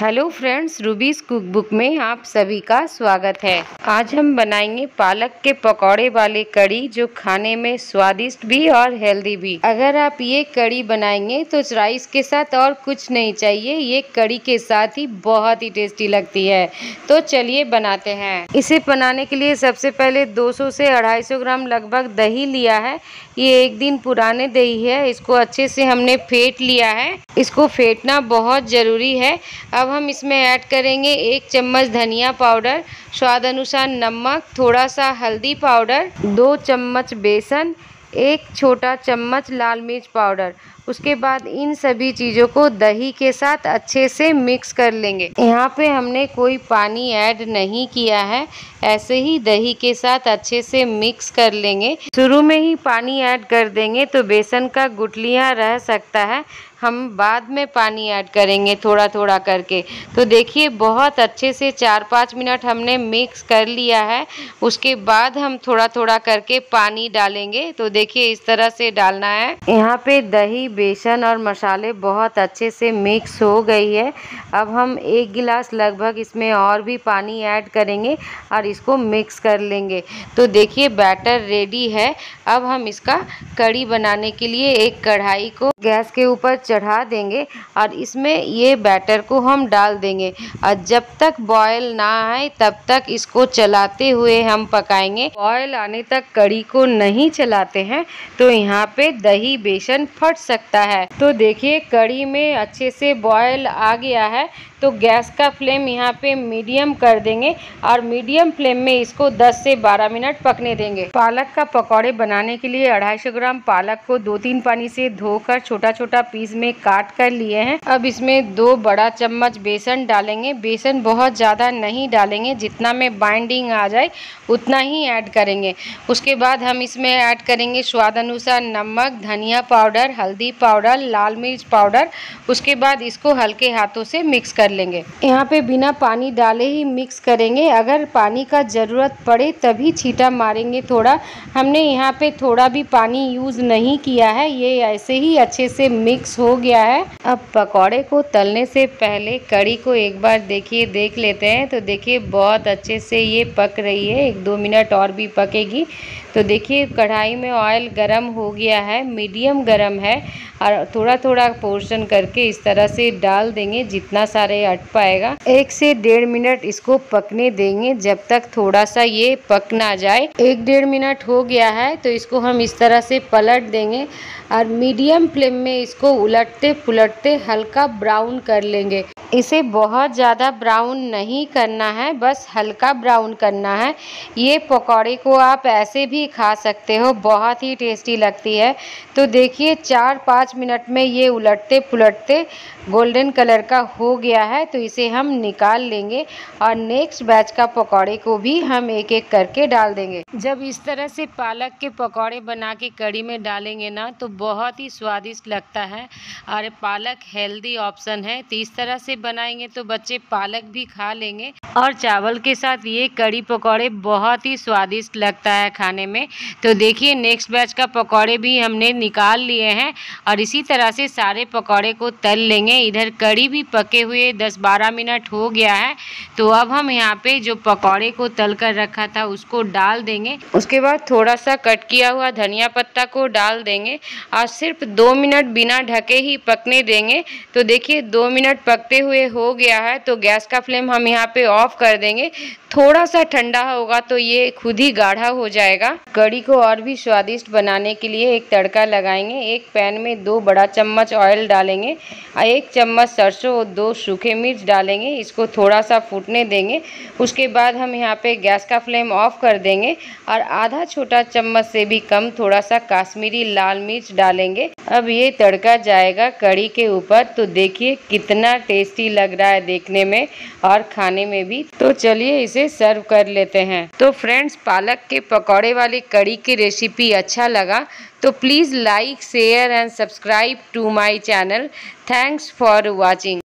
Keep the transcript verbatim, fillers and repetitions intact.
Hello friends, Ruby's cook book में आप सभी का स्वागत है। आज हम बनाएंगे पालक के पकौड़े वाली कड़ी, जो खाने में स्वादिष्ट भी और हेल्दी भी। अगर आप ये कड़ी बनाएंगे तो राइस के साथ और कुछ नहीं चाहिए, ये कड़ी के साथ ही बहुत ही टेस्टी लगती है। तो चलिए बनाते हैं। इसे बनाने के लिए सबसे पहले दो सौ से अढ़ाई सौ ग्राम लगभग दही लिया है। ये एक दिन पुराने दही है, इसको अच्छे से हमने फेंट लिया है। इसको फेंटना बहुत ज़रूरी है। अब हम इसमें ऐड करेंगे एक चम्मच धनिया पाउडर, स्वाद अनुसार नमक, थोड़ा सा हल्दी पाउडर, दो चम्मच बेसन, एक छोटा चम्मच लाल मिर्च पाउडर। उसके बाद इन सभी चीज़ों को दही के साथ अच्छे से मिक्स कर लेंगे। यहाँ पे हमने कोई पानी ऐड नहीं किया है, ऐसे ही दही के साथ अच्छे से मिक्स कर लेंगे। शुरू में ही पानी ऐड कर देंगे तो बेसन का गुठलियाँ रह सकता है, हम बाद में पानी ऐड करेंगे थोड़ा थोड़ा करके। तो देखिए बहुत अच्छे से चार पाँच मिनट हमने मिक्स कर लिया है। उसके बाद हम थोड़ा थोड़ा करके पानी डालेंगे। तो देखिए इस तरह से डालना है। यहाँ पे दही, बेसन और मसाले बहुत अच्छे से मिक्स हो गई है। अब हम एक गिलास लगभग इसमें और भी पानी ऐड करेंगे और इसको मिक्स कर लेंगे। तो देखिए बैटर रेडी है। अब हम इसका कड़ी बनाने के लिए एक कढ़ाई को गैस के ऊपर चढ़ा देंगे और इसमें ये बैटर को हम डाल देंगे और जब तक बॉयल ना आए तब तक इसको चलाते हुए हम पकाएंगे। बॉयल आने तक कड़ी को नहीं चलाते हैं तो यहाँ पे दही बेसन फट सकता है। तो देखिए कड़ी में अच्छे से बॉयल आ गया है, तो गैस का फ्लेम यहाँ पे मीडियम कर देंगे और मीडियम फ्लेम में इसको दस से बारह मिनट पकने देंगे। पालक का पकौड़े बनाने के लिए अढ़ाई सौ ग्राम पालक को दो तीन पानी से धोकर छोटा छोटा पीस में काट कर लिए हैं। अब इसमें दो बड़ा चम्मच बेसन डालेंगे। बेसन बहुत ज़्यादा नहीं डालेंगे, जितना में बाइंडिंग आ जाए उतना ही ऐड करेंगे। उसके बाद हम इसमें ऐड करेंगे स्वाद अनुसार नमक, धनिया पाउडर, हल्दी पाउडर, लाल मिर्च पाउडर। उसके बाद इसको हल्के हाथों से मिक्स कर लेंगे। यहाँ पे बिना पानी डाले ही मिक्स करेंगे। अगर पानी का ज़रूरत पड़े तभी छींटा मारेंगे थोड़ा। हमने यहाँ पे थोड़ा भी पानी यूज़ नहीं किया है, ये ऐसे ही अच्छे से मिक्स हो गया है। अब पकौड़े को तलने से पहले कड़ी को एक बार देखिए देख लेते हैं। तो देखिए बहुत अच्छे से ये पक रही है, एक दो मिनट और भी पकेगी। तो देखिए कढ़ाई में ऑयल गरम हो गया है, मीडियम गरम है और थोड़ा थोड़ा पोर्शन करके इस तरह से डाल देंगे, जितना सारे अट पाएगा। एक से डेढ़ मिनट इसको पकने देंगे जब तक थोड़ा सा ये पक ना जाए। एक डेढ़ मिनट हो गया है तो इसको हम इस तरह से पलट देंगे और मीडियम फ्लेम में इसको उलटते पुलटते हल्का ब्राउन कर लेंगे। इसे बहुत ज़्यादा ब्राउन नहीं करना है, बस हल्का ब्राउन करना है। ये पकौड़े को आप ऐसे भी खा सकते हो, बहुत ही टेस्टी लगती है। तो देखिए चार पाँच मिनट में ये उलटते पुलटते गोल्डन कलर का हो गया है, तो इसे हम निकाल लेंगे और नेक्स्ट बैच का पकौड़े को भी हम एक एक करके डाल देंगे। जब इस तरह से पालक के पकौड़े बना के कड़ी में डालेंगे ना तो बहुत ही स्वादिष्ट लगता है और पालक हेल्दी ऑप्शन है। तो इस तरह से बनाएंगे तो बच्चे पालक भी खा लेंगे और चावल के साथ ये कड़ी पकौड़े बहुत ही स्वादिष्ट लगता है खाने में। तो देखिए नेक्स्ट बैच का पकौड़े भी हमने निकाल लिए हैं और इसी तरह से सारे पकौड़े को तल लेंगे। इधर कड़ी भी पके हुए दस बारह मिनट हो गया है। तो अब हम यहाँ पे जो पकौड़े को तल कर रखा था उसको डाल देंगे। उसके बाद थोड़ा सा कट किया हुआ धनिया पत्ता को डाल देंगे और सिर्फ दो मिनट बिना ढके ही पकने देंगे। तो देखिए दो मिनट पकते हुए हो गया है, तो गैस का फ्लेम हम यहाँ पे ऑफ कर देंगे। थोड़ा सा ठंडा होगा तो ये खुद ही गाढ़ा हो जाएगा। कड़ी को और भी स्वादिष्ट बनाने के लिए एक तड़का लगाएंगे। एक पैन में दो बड़ा चम्मच ऑयल डालेंगे और एक चम्मच सरसों और दो सूखे मिर्च डालेंगे। इसको थोड़ा सा फूटने देंगे। उसके बाद हम यहाँ पे गैस का फ्लेम ऑफ कर देंगे और आधा छोटा चम्मच से भी कम थोड़ा सा काश्मीरी लाल मिर्च डालेंगे। अब ये तड़का जाएगा कड़ी के ऊपर। तो देखिए कितना टेस्टी लग रहा है देखने में और खाने में भी। तो चलिए इसे सर्व कर लेते हैं। तो फ्रेंड्स, पालक के पकौड़े वाली कड़ी की रेसिपी अच्छा लगा तो please like, share and subscribe to my channel. Thanks for watching.